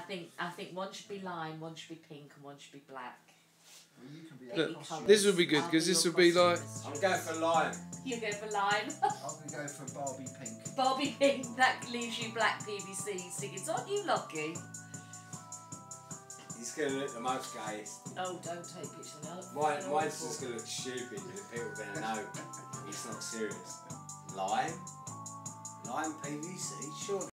think one should be lime, one should be pink, and one should be black. Well, you can be Look, this will be good because this will be like. I'm going for lime. You go for lime. I'm going to go for Barbie pink. Barbie pink, that leaves you black PVC stickers. Aren't you lucky? He's going to look the most gayest. Oh, don't take pictures of Mine's just going to look stupid and people are going to know he's not serious. Lime? Lime PVC? Sure.